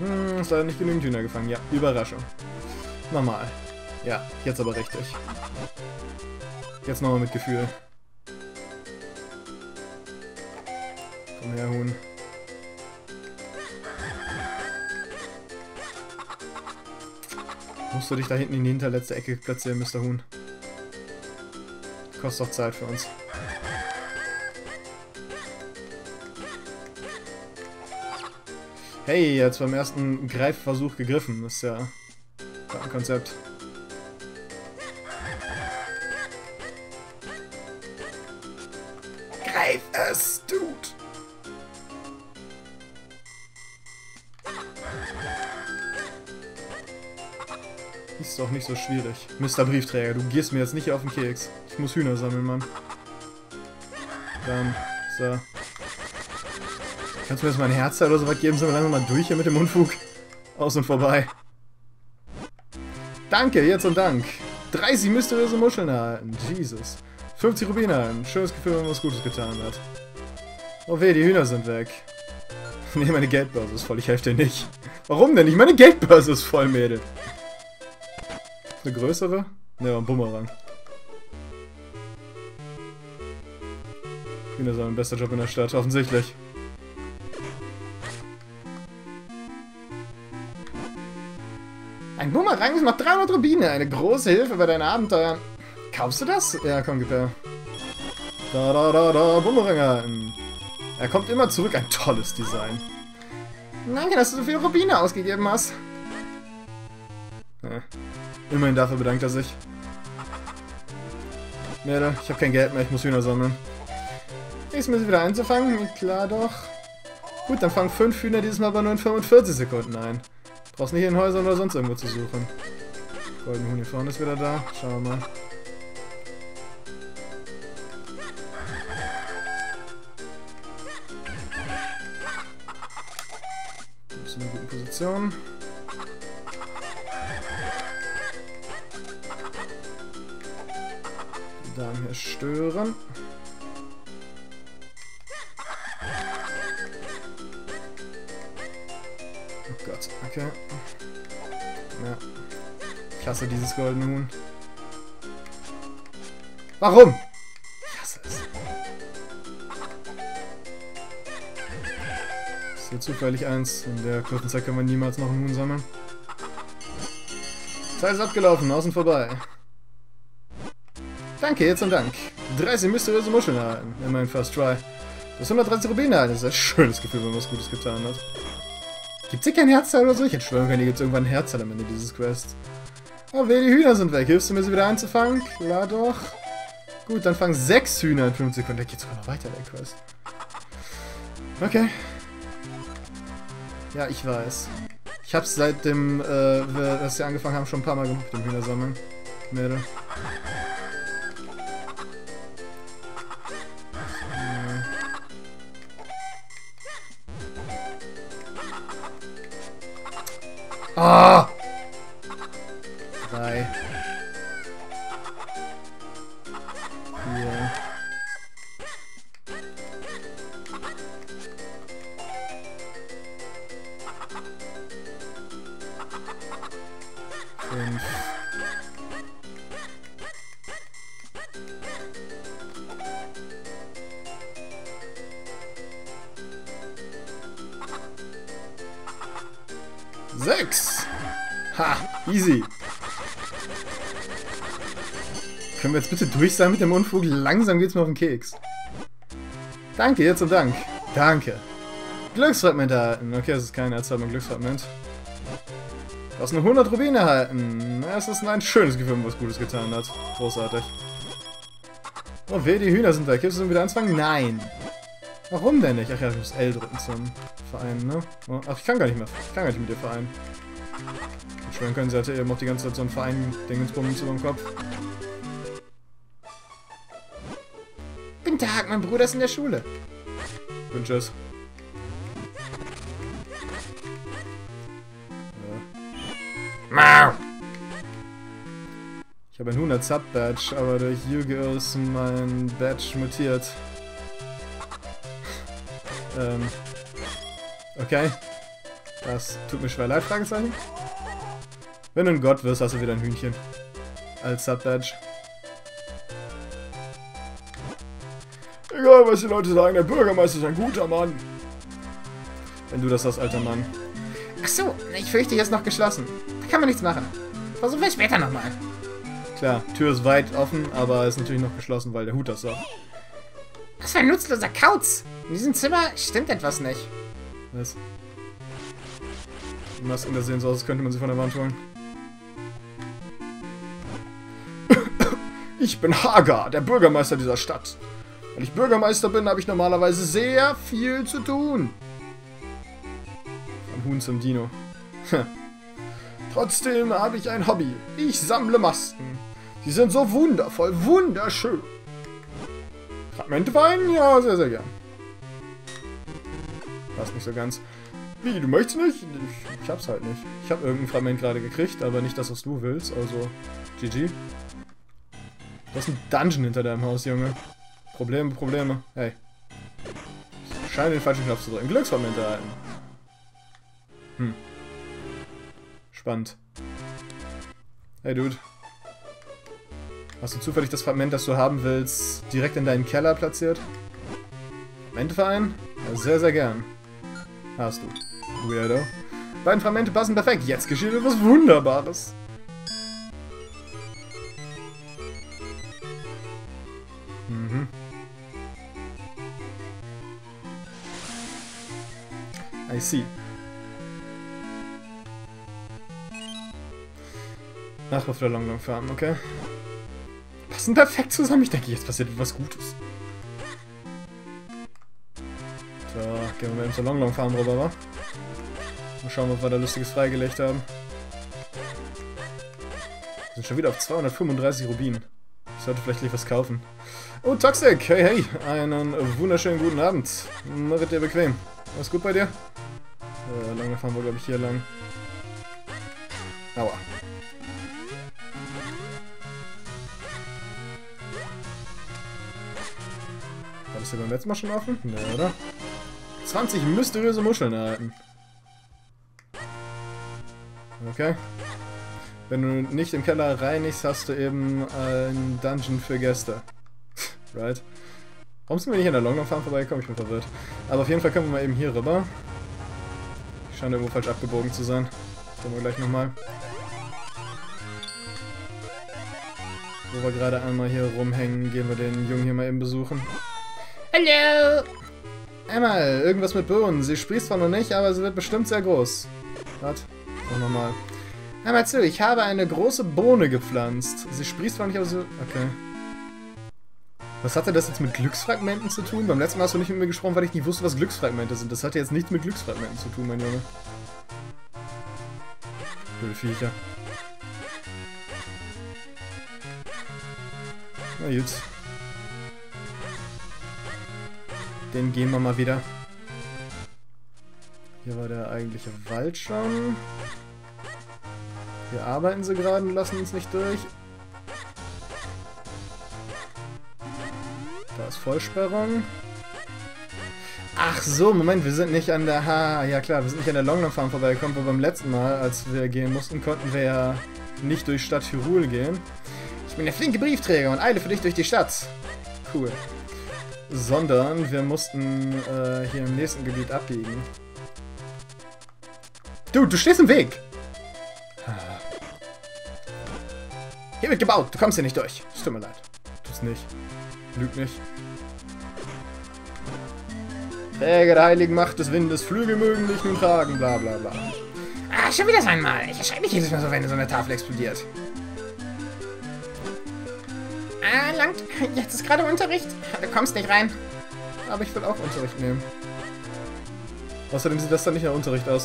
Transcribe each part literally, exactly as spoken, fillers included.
Hm, ist leider nicht genügend Hühner gefangen. Ja, Überraschung. Nochmal. Ja, jetzt aber richtig. Jetzt nochmal mit Gefühl. Komm her, Huhn. Musst du dich da hinten in die hinterletzte Ecke platzieren, Mister Huhn. Kostet doch Zeit für uns. Hey, jetzt beim ersten Greifversuch gegriffen. Das ist ja ein Konzept. Greif es, Dude! Ist doch nicht so schwierig. Mister Briefträger, du gehst mir jetzt nicht auf den Keks. Ich muss Hühner sammeln, Mann. Dann, so. Kannst du mir jetzt mal ein Herz oder so was geben? Sind wir langsam mal durch hier mit dem Unfug? Aus und vorbei. Danke, jetzt und Dank. dreißig mysteriöse Muscheln erhalten. Jesus. fünfzig Rubine erhalten. Schönes Gefühl, wenn man was Gutes getan hat. Oh weh, die Hühner sind weg. Nee, meine Geldbörse ist voll. Ich helfe dir nicht. Warum denn nicht? Meine Geldbörse ist voll, Mädel. Eine größere? Ne, ein Bumerang. Hühner sind ein bester Job in der Stadt, offensichtlich. Ein Bumerang macht dreihundert Rubine. Eine große Hilfe bei deinen Abenteuern. Kaufst du das? Ja, komm, gib her. Da, da, da, da, Bumerang erhalten. Er kommt immer zurück. Ein tolles Design. Danke, dass du so viele Rubine ausgegeben hast. Ja. Immerhin dafür bedankt er sich. Mädel, ich habe kein Geld mehr. Ich muss Hühner sammeln. Ist mir sie wieder einzufangen? Klar doch. Gut, dann fangen fünf Hühner dieses Mal aber nur in fünfundvierzig Sekunden ein. Brauchst nicht in Häusern oder sonst irgendwo zu suchen. Golden Huhn hier vorne ist wieder da. Schauen wir mal. Du bist in einer guten Position. Die Damen hier stören. Oh Gott, okay. Ja. Ich hasse dieses goldene Huhn. Warum? Ich hasse es. Ist hier zufällig eins. In der kurzen Zeit können wir niemals noch einen Huhn sammeln. Zeit ist abgelaufen, außen vorbei. Danke, jetzt und Dank. dreißig mysteriöse Muscheln erhalten. Immerhin First Try. Das hundertdreißig Rubine erhalten. Das ist ein schönes Gefühl, wenn man was Gutes getan hat. Gibt's hier kein Herzteil oder so? Ich hätte schwören können, hier gibt's irgendwann ein Herzteil am Ende dieses Quests. Oh weh, die Hühner sind weg. Hilfst du mir, sie wieder einzufangen? Klar doch. Gut, dann fangen sechs Hühner in fünf Sekunden. Da geht's sogar noch weiter, der Quest. Okay. Ja, ich weiß. Ich hab's seit dem, äh, wir das hier angefangen haben, schon ein paar Mal gemacht, mit dem Hühner sammeln. Mädel. Ah! Drei. Vier. Fünf. Sechs! Ha! Easy! Können wir jetzt bitte durch sein mit dem Unfug? Langsam geht's mir auf den Keks. Danke, jetzt und Dank. Danke. Glücksfragment erhalten. Okay, das ist kein Herz, aber ein Glücksfragment. Du hast nur hundert Rubine erhalten. Es ist ein schönes Gefühl, wenn man was Gutes getan hat. Großartig. Oh weh, die Hühner sind weg. Hilfst du wieder anfangen? Nein. Warum denn nicht? Ach ja, ich muss L drücken zum Vereinen, ne? Oh, ach, ich kann gar nicht mehr. Ich kann gar nicht mit dir vereinen. Ich schwören können, sie hatte eben auch die ganze Zeit so ein Verein-Dingensbummens über dem Kopf. Guten Tag, mein Bruder ist in der Schule. Guten Tschüss. Ja. Ich habe ein hundert Sub-Badge, aber durch Yu-Gi-Oh! Ist mein Badge mutiert. ähm. Okay. Das tut mir schwer leid, Fragezeichen. Wenn du ein Gott wirst, hast du wieder ein Hühnchen. Als Sub-Badge. Egal, was die Leute sagen, der Bürgermeister ist ein guter Mann. Wenn du das sagst, alter Mann. Ach so, ich fürchte, hier ist noch geschlossen. Da kann man nichts machen. Versuchen wir später nochmal. Klar, Tür ist weit offen, aber ist natürlich noch geschlossen, weil der Hut das sagt. Was für ein nutzloser Kauz. In diesem Zimmer stimmt etwas nicht. Was? Die Masken, das sehen so aus, als könnte man sie von der Wand holen. Ich bin Hagar, der Bürgermeister dieser Stadt. Wenn ich Bürgermeister bin, habe ich normalerweise sehr viel zu tun. Vom Huhn zum Dino. Trotzdem habe ich ein Hobby. Ich sammle Masken. Sie sind so wundervoll, wunderschön. Fragmente Wein? Ja, sehr, sehr gern. Passt nicht so ganz. Wie, du möchtest nicht? Ich, ich hab's halt nicht. Ich habe irgendein Fragment gerade gekriegt, aber nicht das, was du willst. Also, G G. Du hast ein Dungeon hinter deinem Haus, Junge. Probleme, Probleme. Hey. Ich scheine den falschen Knopf zu drücken. Glücksfragmente erhalten. Hm. Spannend. Hey, Dude. Hast du zufällig das Fragment, das du haben willst, direkt in deinen Keller platziert? Fragmenteverein? Ja, sehr, sehr gern. Hast du. Weirdo. Beiden Fragmente passen perfekt. Jetzt geschieht etwas Wunderbares. Mhm. I see. Nachriff der Long Long Farm, okay. Passen perfekt zusammen. Ich denke, jetzt passiert etwas Gutes. So, gehen wir mal eben zur Long Long Farm rüber, wa? Mal schauen, ob wir da Lustiges freigelegt haben. Wir sind schon wieder auf zweihundertfünfunddreißig Rubinen. Ich sollte vielleicht gleich was kaufen. Oh, Toxic! Hey, hey! Einen wunderschönen guten Abend. Mach es dir bequem. Alles gut bei dir? Äh, lange fahren wir, glaube ich, hier lang. Aua. War das hier beim letzten Mal schon offen? Ne, oder? zwanzig mysteriöse Muscheln erhalten. Okay. Wenn du nicht im Keller reinigst, hast du eben ein Dungeon für Gäste. Right. Warum sind wir nicht an der Long Long Farm vorbeigekommen? Ich bin verwirrt. Aber auf jeden Fall können wir mal eben hier rüber. Ich scheine irgendwo falsch abgebogen zu sein. Kommen wir gleich nochmal. Wo wir gerade einmal hier rumhängen, gehen wir den Jungen hier mal eben besuchen. Hallo! Einmal, irgendwas mit Bohnen. Sie sprießt zwar noch nicht, aber sie wird bestimmt sehr groß. Warte, sag nochmal. Hör mal zu, ich habe eine große Bohne gepflanzt. Sie sprießt zwar nicht, aber so... Okay. Was hatte das jetzt mit Glücksfragmenten zu tun? Beim letzten Mal hast du nicht mit mir gesprochen, weil ich nicht wusste, was Glücksfragmente sind. Das hatte jetzt nichts mit Glücksfragmenten zu tun, mein Junge. Blöde Viecher. Na gut. Den gehen wir mal wieder. Hier war der eigentliche Wald schon. Hier arbeiten sie gerade und lassen uns nicht durch. Da ist Vollsperrung. Ach so, Moment, wir sind nicht an der... Ha, ja klar, wir sind nicht an der Long Long Farm vorbeigekommen, weil beim letzten Mal, als wir gehen mussten, konnten wir ja nicht durch Stadt Hyrule gehen. Ich bin der flinke Briefträger und eile für dich durch die Stadt. Cool. Sondern wir mussten äh, hier im nächsten Gebiet abbiegen. Du, du stehst im Weg! Hier wird gebaut, du kommst hier nicht durch. Es tut mir leid. Tu's nicht. Lüg nicht. Träger der heiligen Macht des Windes, Flügel mögen dich nun tragen, bla bla bla. Ah, schon wieder so einmal. Ich erschrecke mich jedes Mal so, wenn so eine Tafel explodiert. Ah, langt. Jetzt ist gerade Unterricht. Du kommst nicht rein. Aber ich will auch Unterricht nehmen. Außerdem sieht das dann nicht nach Unterricht aus.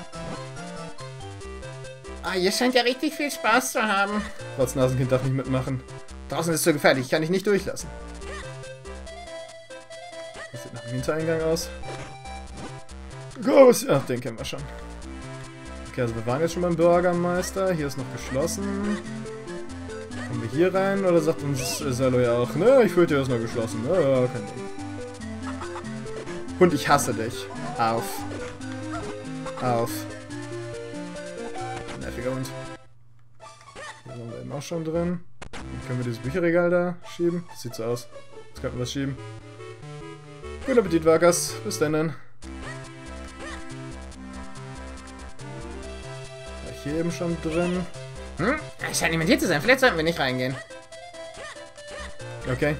Ah, ihr scheint ja richtig viel Spaß zu haben. Das Nasenkind darf nicht mitmachen. Draußen ist es zu gefährlich, ich kann dich nicht durchlassen. Das sieht nach dem Hintereingang aus. Groß! Ach, den kennen wir schon. Okay, also wir waren jetzt schon beim Bürgermeister. Hier ist noch geschlossen. Kommen wir hier rein oder sagt uns Saloy auch, ne, ich fühlte, hier ist noch geschlossen. Ja, kein Ding. Und ich hasse dich. Auf. auf. Nerviger Hund. Hier sind wir eben auch schon drin. Dann können wir dieses Bücherregal da schieben. Das sieht so aus. Jetzt könnten wir was schieben. Guten Appetit, Wackers. Bis dann. War ich hier eben schon drin? Hm? Es scheint niemand hier zu sein. Vielleicht sollten wir nicht reingehen. Okay.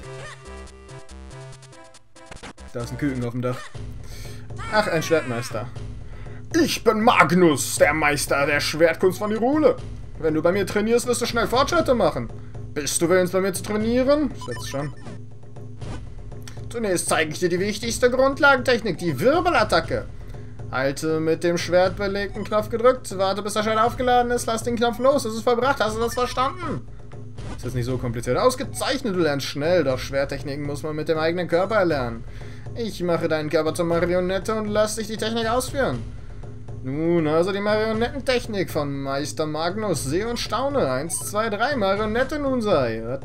Da ist ein Küken auf dem Dach. Ach, ein Schwertmeister. Ich bin Magnus, der Meister der Schwertkunst von Hyrule. Wenn du bei mir trainierst, wirst du schnell Fortschritte machen. Bist du willens, bei mir zu trainieren? Schätze schon. Zunächst zeige ich dir die wichtigste Grundlagentechnik, die Wirbelattacke. Halte mit dem Schwert belegten Knopf gedrückt, warte bis das Schwert aufgeladen ist, lass den Knopf los, es ist vollbracht, hast du das verstanden? Ist jetzt nicht so kompliziert. Ausgezeichnet, du lernst schnell, doch Schwerttechniken muss man mit dem eigenen Körper erlernen. Ich mache deinen Körper zur Marionette und lass dich die Technik ausführen. Nun, also die Marionettentechnik von Meister Magnus. Sehe und staune. Eins, zwei, drei, Marionette nun sei.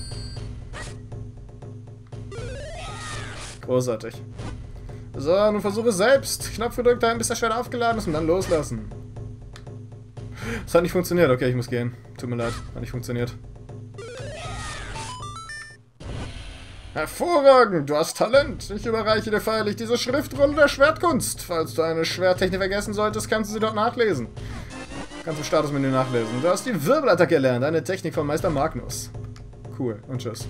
Großartig. So, nun versuche es selbst. Knopf gedrückt halten, bis das Schwert aufgeladen ist und dann loslassen. Das hat nicht funktioniert. Okay, ich muss gehen. Tut mir leid, hat nicht funktioniert. Hervorragend, du hast Talent. Ich überreiche dir feierlich diese Schriftrolle der Schwertkunst. Falls du eine Schwerttechnik vergessen solltest, kannst du sie dort nachlesen. Kannst du Statusmenü nachlesen. Du hast die Wirbelattacke gelernt, eine Technik von Meister Magnus. Cool, und tschüss.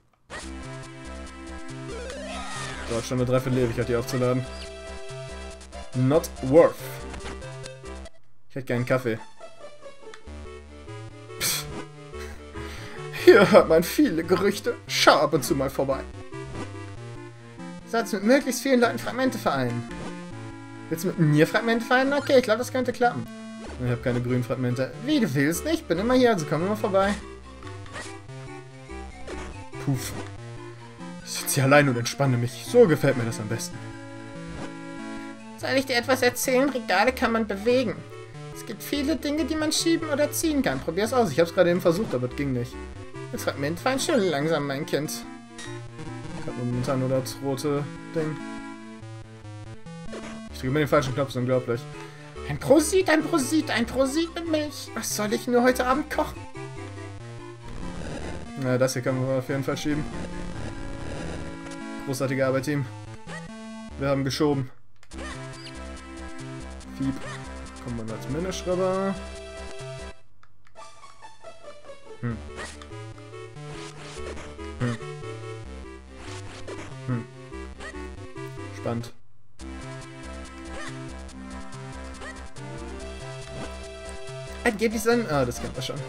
Dauert schon eine Dreiviertel-Ewigkeit, die aufzuladen. Not worth. Ich hätte gern Kaffee. Hier hört man viele Gerüchte. Schau ab und zu mal vorbei. Sollst mit möglichst vielen Leuten Fragmente vereinen. Willst du mit mir Fragmente vereinen? Okay, ich glaube, das könnte klappen. Ich habe keine grünen Fragmente. Wie, du willst nicht? Bin immer hier, also komm immer vorbei. Puff. Ich sitze hier allein und entspanne mich. So gefällt mir das am besten. Soll ich dir etwas erzählen? Regale kann man bewegen. Es gibt viele Dinge, die man schieben oder ziehen kann. Probier's aus. Ich habe es gerade eben versucht, aber es ging nicht. Das Fragment war schön langsam, mein Kind. Ich habe momentan nur das rote Ding. Ich drücke mir den falschen Knopf, ist unglaublich. Ein Prosit, ein Prosit, ein Prosit mit Milch. Was soll ich nur heute Abend kochen? Na, das hier können wir auf jeden Fall schieben. Großartige Arbeit, Team. Wir haben geschoben. Fieb. Kommen wir als Minischrauber. Hm. Hm. Hm. Spannend. Angeblich sein... Ah, das kennt man schon.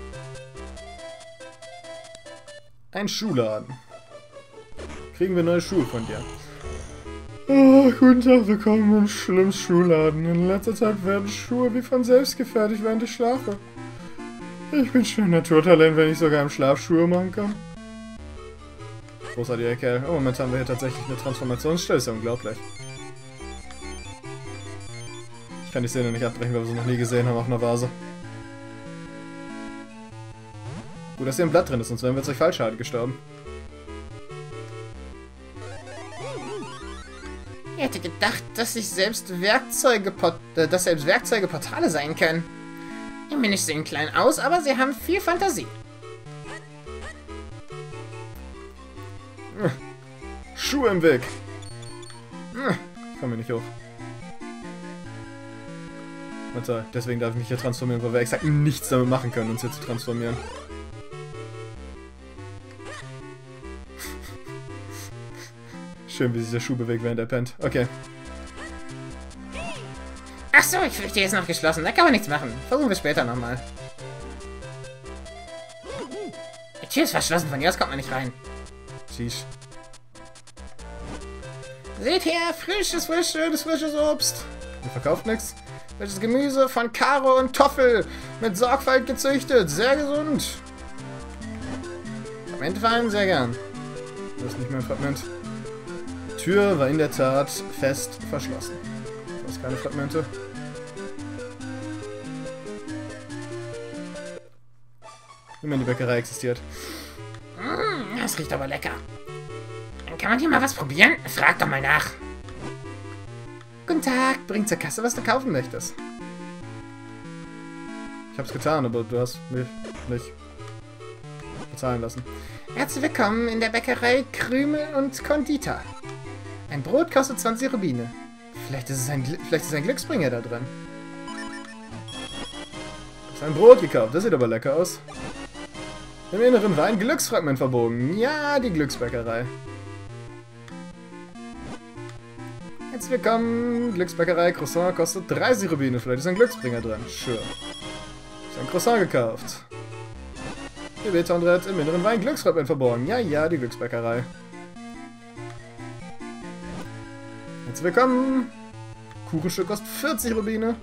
Ein Schuhladen. Kriegen wir neue Schuhe von dir. Oh, guten Tag, willkommen im schlimmen Schuhladen. In letzter Zeit werden Schuhe wie von selbst gefertigt, während ich schlafe. Ich bin schon ein Naturtalent, wenn ich sogar im Schlaf Schuhe machen kann. Großartiger Kerl. Oh, momentan haben wir hier tatsächlich eine Transformationsstelle. Ist ja unglaublich. Ich kann die Szene nicht abbrechen, weil wir sie noch nie gesehen haben auf einer Vase. Gut, dass hier ein Blatt drin ist, sonst wären wir jetzt durch Fallschaden gestorben. Ich hätte gedacht, dass sich selbst Werkzeuge, äh, dass selbst Werkzeuge Portale sein können. Die Minisch sehen klein aus, aber sie haben viel Fantasie. Schuhe im Weg. Ich komme hier nicht hoch. Warte, deswegen darf ich mich hier transformieren, weil wir exakt nichts damit machen können, uns hier zu transformieren. Schön, wie sich der Schuh bewegt, während er pennt. Okay. Ach so, ich fürchte, hier ist noch geschlossen. Da kann man nichts machen. Versuchen wir später nochmal. Die Tür ist verschlossen, von hier aus kommt man nicht rein. Sheesh. Seht her, frisches, frisches, frisches Obst. Ihr verkauft nichts? Frisches Gemüse von Karo und Toffel. Mit Sorgfalt gezüchtet. Sehr gesund. Fragmente fallen sehr gern. Das ist nicht mein Fragment. Die Tür war in der Tat fest verschlossen. Du hast keine Fragmente. Immer die Bäckerei existiert. Mm, das riecht aber lecker. Kann man hier mal was probieren? Frag doch mal nach. Guten Tag. Bring zur Kasse, was du kaufen möchtest. Ich hab's getan, aber du hast mich nicht bezahlen lassen. Herzlich willkommen in der Bäckerei Krümel und Konditor. Ein Brot kostet zwanzig Rubine. Vielleicht ist es ein, Gl vielleicht ist ein Glücksbringer da drin. Du hast ein Brot gekauft, das sieht aber lecker aus. Im Inneren war ein Glücksfragment verbogen. Ja, die Glücksbäckerei. Herzlich willkommen, Glücksbäckerei. Croissant kostet dreißig Rubine. Vielleicht ist ein Glücksbringer drin. Sure. Ich habe ein Croissant gekauft. Hier wird Tondret, im Inneren war ein Glücksfragment verborgen. Ja, ja, die Glücksbäckerei. Herzlich willkommen. Kuchenstück kostet vierzig Rubine.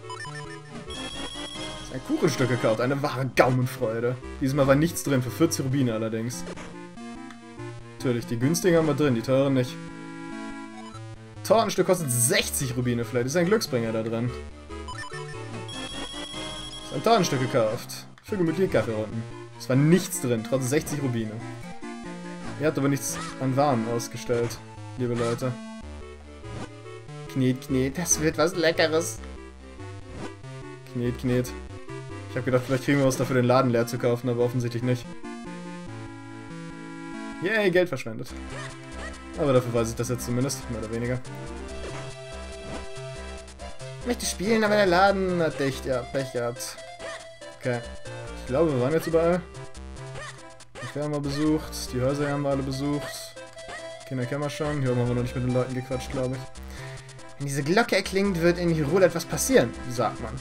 Ein Kuchenstück gekauft, eine wahre Gaumenfreude. Diesmal war nichts drin, für vierzig Rubine allerdings. Natürlich, die günstigen haben wir drin, die teuren nicht. Tortenstück kostet sechzig Rubine, vielleicht ist ein Glücksbringer da drin. Ist ein Tortenstück gekauft. Für gemütliche Kaffeerunden. Es war nichts drin, trotz sechzig Rubine. Ihr habt aber nichts an Waren ausgestellt, liebe Leute. Knet, knet, das wird was Leckeres. Knet, knet. Ich habe gedacht, vielleicht kriegen wir was dafür, den Laden leer zu kaufen, aber offensichtlich nicht. Yay, Geld verschwendet. Aber dafür weiß ich das jetzt zumindest, mehr oder weniger. Ich möchte spielen, aber der Laden hat echt, ja, Pech gehabt. Okay. Ich glaube, wir waren jetzt überall. Die Fähren haben wir besucht, die Häuser haben wir alle besucht. Kinder kennen wir schon, hier haben wir noch nicht mit den Leuten gequatscht, glaube ich. Wenn diese Glocke erklingt, wird in Hyrule etwas passieren, sagt man.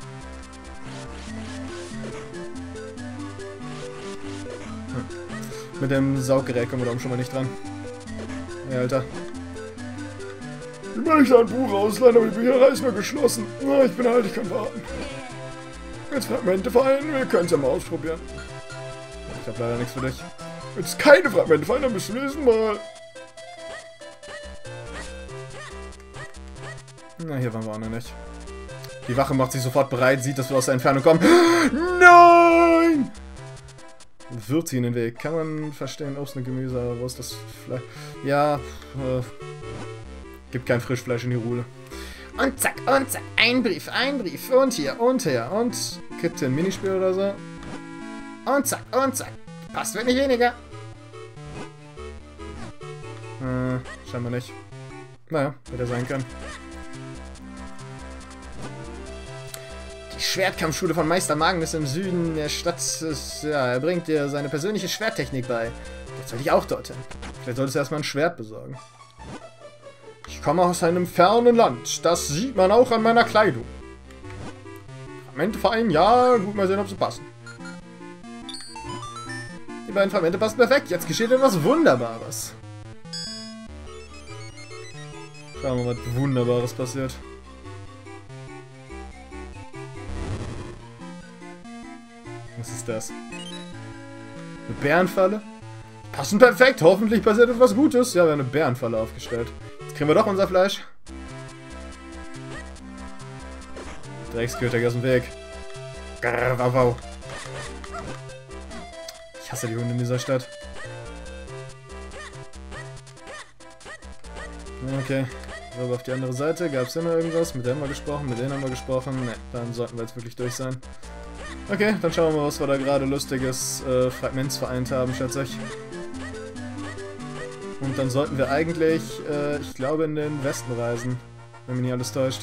Hm. Mit dem Sauggerät kommen wir da schon mal nicht dran. Hey, Alter. Ich möchte ein Buch ausleihen, aber die Bücherei ist nur geschlossen. Oh, ich bin alt, ich kann warten. Jetzt Fragmente fallen, wir können es ja mal ausprobieren. Ich habe leider nichts für dich. Wenn es keine Fragmente fallen, dann müssen wir es mal. Na, hier waren wir auch noch nicht. Die Wache macht sich sofort bereit, sieht, dass wir aus der Entfernung kommen. Nein! Wirft sie in den Weg. Kann man verstehen, Obst und Gemüse, aber wo ist das Fleisch? Ja, äh, gibt kein Frischfleisch in die Ruhe. Und zack, und zack, ein Brief, ein Brief, und hier, und hier, und gibt hier ein Minispiel oder so. Und zack, und zack. Passt, wird nicht weniger. Äh, scheinbar nicht. Naja, hätte sein können. Die Schwertkampfschule von Meister Magnus im Süden der Stadt ist, ja, er bringt dir seine persönliche Schwerttechnik bei. Jetzt soll ich auch dorthin. Vielleicht solltest du erstmal ein Schwert besorgen. Ich komme aus einem fernen Land. Das sieht man auch an meiner Kleidung. Fragmente vereinen, ja, gut, mal sehen, ob sie passen. Die beiden Fragmente passen perfekt. Jetzt geschieht etwas Wunderbares. Schauen wir mal, was Wunderbares passiert. Was ist das? Eine Bärenfalle? Passen perfekt. Hoffentlich passiert etwas Gutes. Ja, wir haben eine Bärenfalle aufgestellt. Jetzt kriegen wir doch unser Fleisch. Drecksköter, geh aus dem Weg. Grrr, wow, wow. Ich hasse die Hunde in dieser Stadt. Okay. So, auf die andere Seite. Gab es immer irgendwas? Mit denen haben wir gesprochen, mit denen haben wir gesprochen. Ne, dann sollten wir jetzt wirklich durch sein. Okay, dann schauen wir mal, was wir da gerade lustiges äh, Fragments vereint haben, schätze ich. Und dann sollten wir eigentlich, äh, ich glaube, in den Westen reisen. Wenn mich nicht alles täuscht.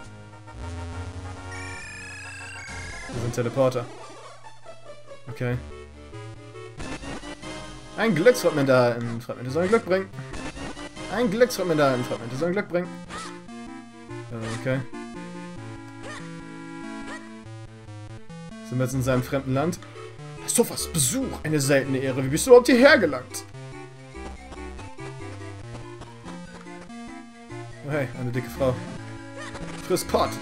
Wir sind Teleporter. Okay. Ein Glücksfragment erhalten. Fragmente sollen Glück bringen. Ein Glücksfragment erhalten. Fragmente sollen Glück bringen. Okay. Sind wir jetzt in seinem fremden Land? Sofas Besuch. Eine seltene Ehre. Wie bist du überhaupt hierher gelangt? Oh hey, eine dicke Frau. Friss Pott.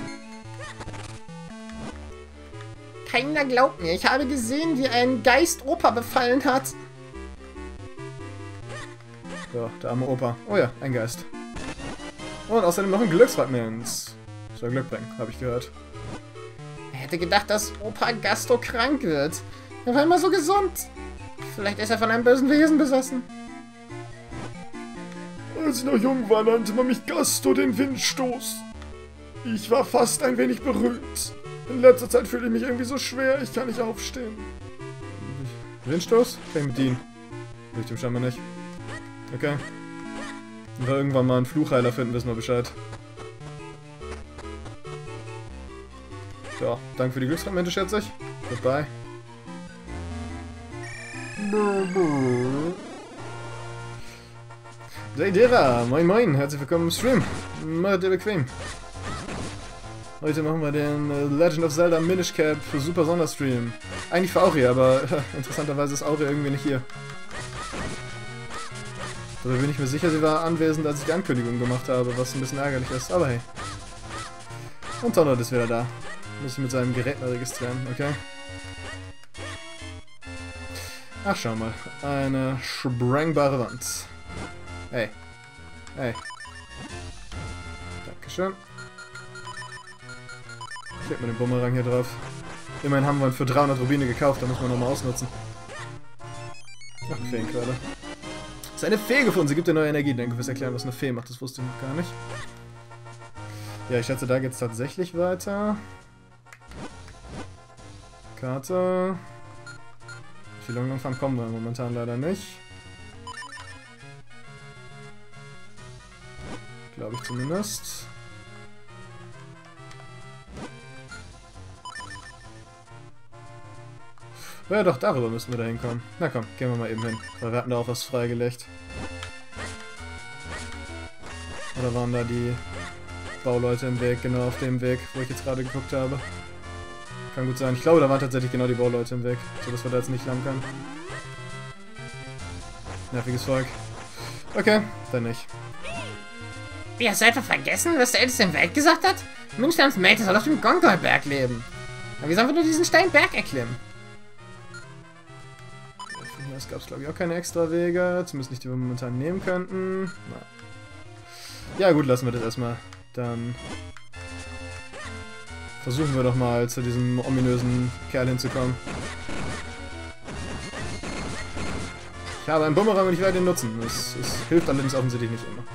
Keiner glaubt mir. Ich habe gesehen, wie ein Geist Opa befallen hat. So, der arme Opa. Oh ja, ein Geist. Und außerdem noch ein Glücksfragment. Soll Glück bringen, habe ich gehört. Er hätte gedacht, dass Opa Gastro krank wird. Er war immer so gesund. Vielleicht ist er von einem bösen Wesen besessen. Als ich noch jung war, nannte man mich Gasto den Windstoß. Ich war fast ein wenig berühmt. In letzter Zeit fühle ich mich irgendwie so schwer, ich kann nicht aufstehen. Windstoß? Kann ich mit dienen? Will ich dem scheinbar nicht. Okay. Wenn wir irgendwann mal einen Fluchheiler finden, wissen wir Bescheid. Ja, danke für die Glücksfragmente, schätze ich. Goodbye. Seidera, moin moin, herzlich willkommen im Stream. Macht ihr bequem. Heute machen wir den äh, Legend of Zelda Minish Cap für Super Sonderstream. Eigentlich für Auri, aber äh, interessanterweise ist Auri irgendwie nicht hier. Da bin ich mir sicher, sie war anwesend, als ich die Ankündigung gemacht habe, was ein bisschen ärgerlich ist, aber hey. Und Tonrad ist wieder da. Muss ich mit seinem Gerät mal registrieren, okay? Ach, schau mal. Eine sprengbare Wand. Hey. Hey. Dankeschön. Ich leg mal den Bumerang hier drauf. Immerhin haben wir ihn für dreihundert Rubine gekauft, da muss man nochmal ausnutzen. Ach, Feenquelle. Das ist eine Fee gefunden, sie gibt dir neue Energie. Denke, du wirst erklären, was eine Fee macht, das wusste ich noch gar nicht. Ja, ich schätze, da geht's tatsächlich weiter. Karte. Wie lange langsam kommen wir momentan leider nicht. Glaube ich zumindest. Ja doch, darüber müssen wir da hinkommen. Na komm, gehen wir mal eben hin. Weil wir hatten da auch was freigelegt. Oder waren da die Bauleute im Weg, genau auf dem Weg, wo ich jetzt gerade geguckt habe. Kann gut sein. Ich glaube, da waren tatsächlich genau die Bauleute im Weg, sodass wir da jetzt nicht lang können. Nerviges Volk. Okay, dann nicht. Wie, hast du etwa vergessen, was der Älteste im Welt gesagt hat? Mensch namens Mate soll auf dem Gongol-Berg leben. Aber wie sollen wir nur diesen steilen Berg erklimmen? Von hier aus gab es, glaube ich, auch keine extra Wege. Zumindest nicht, die wir momentan nehmen könnten. Na. Ja gut, lassen wir das erstmal. Dann versuchen wir doch mal zu diesem ominösen Kerl hinzukommen. Ich habe einen Bumerang und ich werde ihn nutzen. Es, es hilft allerdings offensichtlich nicht immer.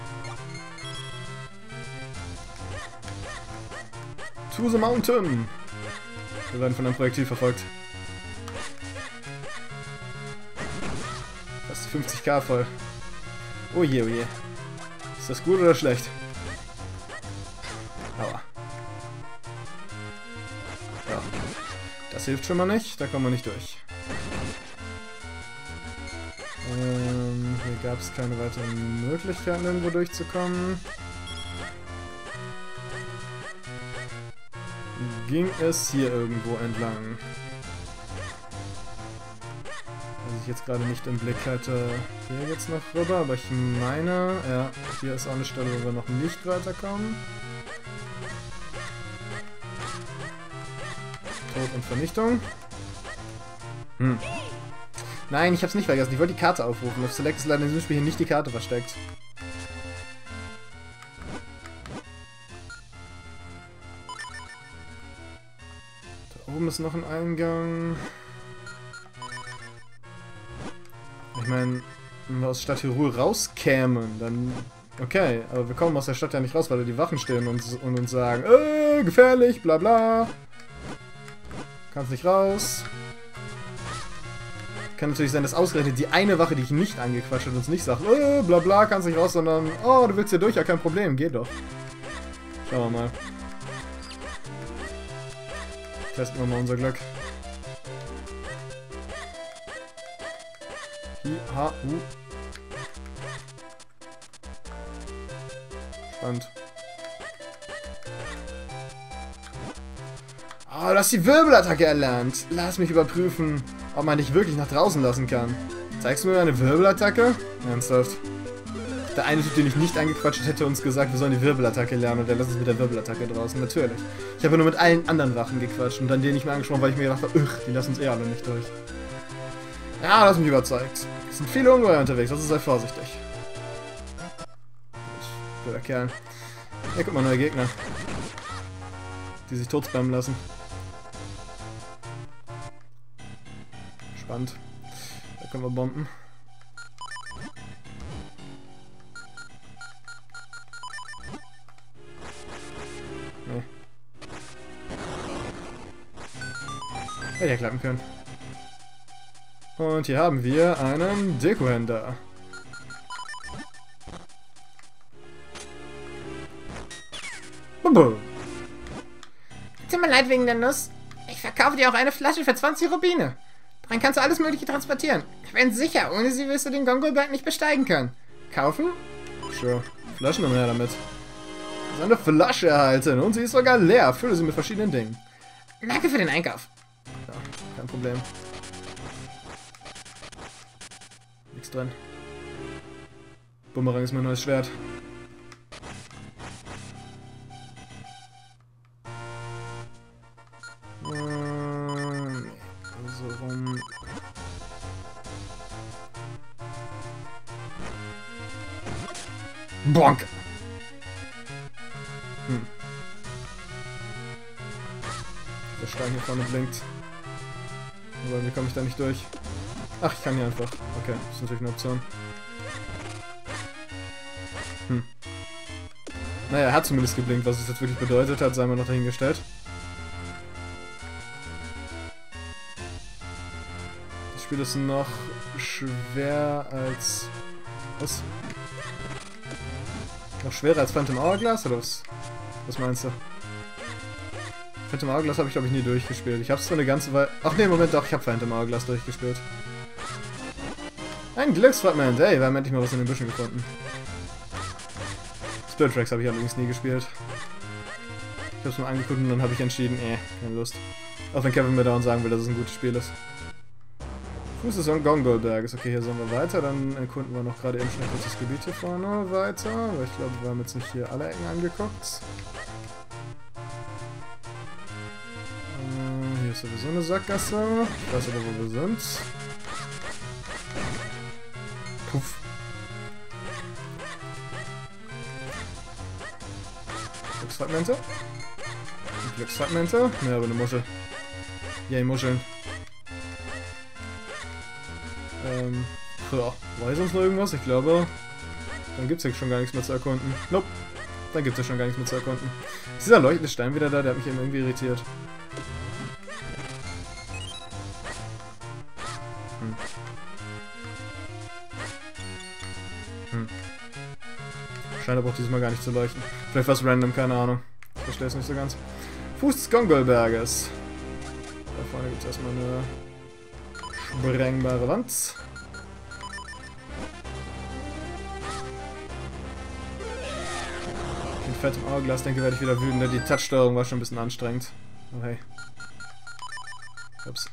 To the mountain! Wir werden von einem Projektil verfolgt. Fast fünfzig K voll. Oh je, oh je. Ist das gut oder schlecht? Aua. Ja. Das hilft schon mal nicht, da kommen wir nicht durch. Ähm, hier gab es keine weiteren Möglichkeiten, irgendwo durchzukommen. Ging es hier irgendwo entlang? Was ich jetzt gerade nicht im Blick hatte. Hier geht's noch rüber, aber ich meine, ja, hier ist auch eine Stelle, wo wir noch nicht weiterkommen. Tod und Vernichtung. Hm. Nein, ich hab's nicht vergessen. Ich wollte die Karte aufrufen. Auf Select ist leider in diesem Spiel hier nicht die Karte versteckt. Da oben ist noch ein Eingang. Ich meine, wenn wir aus Stadt Hyrule rauskämen, dann... Okay, aber wir kommen aus der Stadt ja nicht raus, weil da die Wachen stehen und, und uns sagen, äh, gefährlich, bla bla. Kannst nicht raus. Kann natürlich sein, dass ausgerechnet die eine Wache, die ich nicht angequatscht habe, uns nicht sagt, äh, bla bla, kannst nicht raus, sondern, oh, du willst hier durch, ja kein Problem, geh doch. Schauen wir mal. Testen wir mal unser Glück. Hi, ha, uh. Spannend. Oh, du hast die Wirbelattacke erlernt. Lass mich überprüfen, ob man dich wirklich nach draußen lassen kann. Zeigst du mir eine Wirbelattacke? Ernsthaft. Der eine Typ, den ich nicht angequatscht hätte, uns gesagt, wir sollen die Wirbelattacke lernen und der lässt uns mit der Wirbelattacke draußen. Natürlich. Ich habe nur mit allen anderen Wachen gequatscht und dann den nicht mehr angesprochen, weil ich mir gedacht habe, die lassen uns eh alle nicht durch. Ja, du hast mich überzeugt. Es sind viele Ungeheuer unterwegs, also sei vorsichtig. Blöder Kerl. Hier, guck mal, neue Gegner. Die sich tot spammen lassen. Spannend. Da können wir bomben. Hätte ja klappen können. Und hier haben wir einen Dekohändler. Bum. Tut mir leid wegen der Nuss. Ich verkaufe dir auch eine Flasche für zwanzig Rubine. Daran kannst du alles Mögliche transportieren. Ich bin sicher, ohne sie wirst du den Gongolberg nicht besteigen können. Kaufen? Sure. Flaschen und her damit. So eine Flasche erhalten und sie ist sogar leer. Fülle sie mit verschiedenen Dingen. Danke für den Einkauf. Ja, kein Problem. Nichts drin. Bumerang ist mein neues Schwert. Ähm, so rum. Bonk! Hm. Der Stein hier vorne blinkt. Aber wie komme ich da nicht durch? Ach, ich kann hier einfach. Okay, das ist natürlich eine Option. Hm. Naja, er hat zumindest geblinkt. Was es jetzt wirklich bedeutet hat, sei mal noch dahingestellt. Das Spiel ist noch schwer als... Was? Noch schwerer als Phantom Hourglass, oder was? Was meinst du? Phantom Hourglass habe ich, glaube ich, nie durchgespielt. Ich habe es zwar eine ganze Weile... Ach nee, Moment, doch, ich habe Phantom Hourglass durchgespielt. Ein Glücksfragment, ey, wir haben endlich mal was in den Büschen gefunden. Spirit Tracks habe ich allerdings nie gespielt. Ich habe es mir angeguckt und dann habe ich entschieden, eh, keine Lust. Auch wenn Kevin mir dauernd sagen will, dass es ein gutes Spiel ist. Fuß des Gongolberges. Okay, hier sollen wir weiter. Dann erkunden wir noch gerade eben schnell kurz das Gebiet hier vorne weiter. Weil ich glaube, wir haben jetzt nicht hier alle Ecken angeguckt. Äh, hier ist sowieso eine Sackgasse. Ich weiß aber, wo wir sind. Puff. Glücksfragmente. Glücksfragmente. Ja, aber eine Muschel. Yay, Muscheln. Ähm, ja, weiß uns noch irgendwas? Ich glaube, dann gibt es ja schon gar nichts mehr zu erkunden. Nope, dann gibt es ja schon gar nichts mehr zu erkunden. Ist dieser leuchtende Stein wieder da? Der hat mich eben irgendwie irritiert. Hm. Hm. Scheint aber auch dieses Mal gar nicht zu leuchten. Vielleicht war es random, keine Ahnung. Ich verstehe es nicht so ganz. Fuß des Gongolberges. Da vorne gibt es erstmal eine sprengbare Wand. Mit fettem Hourglass, denke werde ich wieder wütend, denn die Touchsteuerung war schon ein bisschen anstrengend. Oh hey. Ups.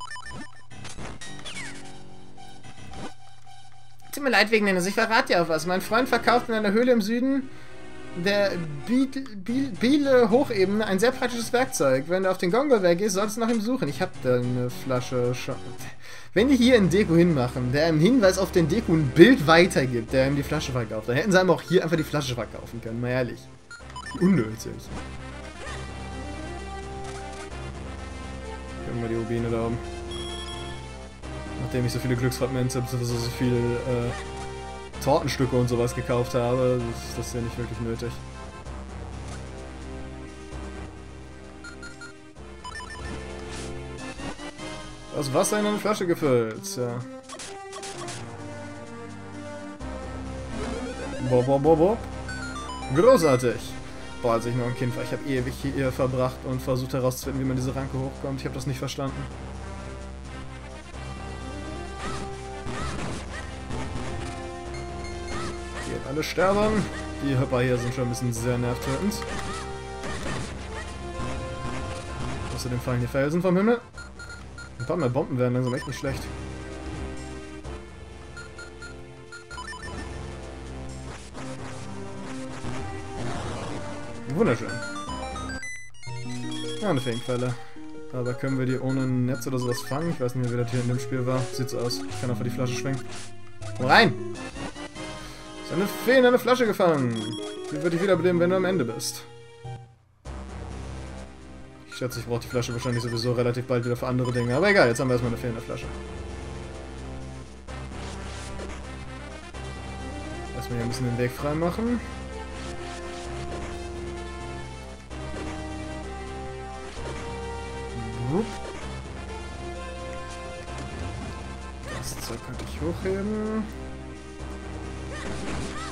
Tut mir leid wegen der Nuss, ich verrate dir auch was. Mein Freund verkauft in einer Höhle im Süden der Biele Hochebene ein sehr praktisches Werkzeug. Wenn du auf den Gongolberg gehst, solltest du nach ihm suchen. Ich hab da eine Flasche schon. Wenn die hier einen Deko hinmachen, der im Hinweis auf den Deko ein Bild weitergibt, der ihm die Flasche verkauft, dann hätten sie einem auch hier einfach die Flasche verkaufen können, mal ehrlich. Wie unnötig. Gucken wir die Rubine da oben. Nachdem ich so viele Glücksfragmente bzw. so viele äh, Tortenstücke und sowas gekauft habe, ist das ja nicht wirklich nötig. Das Wasser in eine Flasche gefüllt, ja. Bob, bob, bob, bob. Großartig. Boah, als ich noch ein Kind war, ich habe ewig hier verbracht und versucht herauszufinden, wie man diese Ranke hochkommt. Ich habe das nicht verstanden. Geht alle sterben. Die Hopper hier sind schon ein bisschen sehr nervtötend. Außerdem fallen hier Felsen vom Himmel. Ein paar mehr Bomben werden langsam echt nicht schlecht. Wunderschön. Ja, eine Feenquelle. Aber können wir die ohne ein Netz oder sowas fangen? Ich weiß nicht mehr, wie das hier in dem Spiel war. Sieht so aus. Ich kann einfach die Flasche schwingen. Komm rein! Ist eine Fee in eine Flasche gefangen. Die wird dich wiederbeleben, wenn du am Ende bist. Ich schätze, ich brauche die Flasche wahrscheinlich sowieso relativ bald wieder für andere Dinge. Aber egal, jetzt haben wir erstmal eine Fee in der Flasche. Erstmal hier ein bisschen den Weg frei machen. Werkzeug konnte ich hochheben.